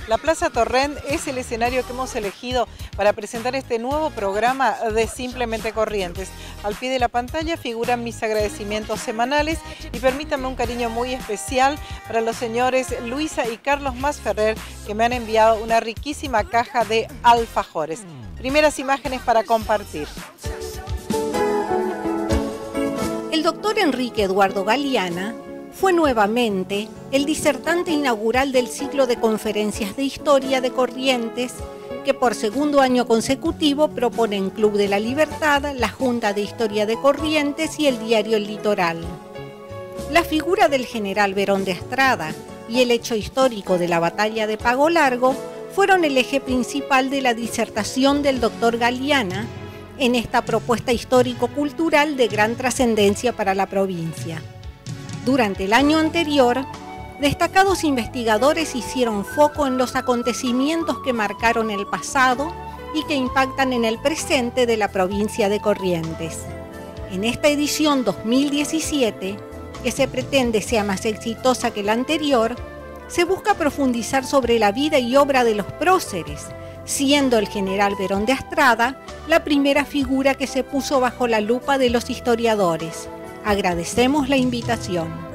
La Plaza Torrent es el escenario que hemos elegido para presentar este nuevo programa de Simplemente Corrientes. Al pie de la pantalla figuran mis agradecimientos semanales y permítanme un cariño muy especial para los señores Luisa y Carlos Masferrer, que me han enviado una riquísima caja de alfajores. Primeras imágenes para compartir. El doctor Enrique Eduardo Galeana fue nuevamente el disertante inaugural del ciclo de conferencias de historia de Corrientes que por segundo año consecutivo proponen Club de la Libertad, la Junta de Historia de Corrientes y el diario El Litoral. La figura del general Berón de Astrada y el hecho histórico de la batalla de Pago Largo fueron el eje principal de la disertación del doctor Galeana en esta propuesta histórico-cultural de gran trascendencia para la provincia. Durante el año anterior, destacados investigadores hicieron foco en los acontecimientos que marcaron el pasado y que impactan en el presente de la provincia de Corrientes. En esta edición 2017, que se pretende sea más exitosa que la anterior, se busca profundizar sobre la vida y obra de los próceres, siendo el general Berón de Astrada la primera figura que se puso bajo la lupa de los historiadores. Agradecemos la invitación.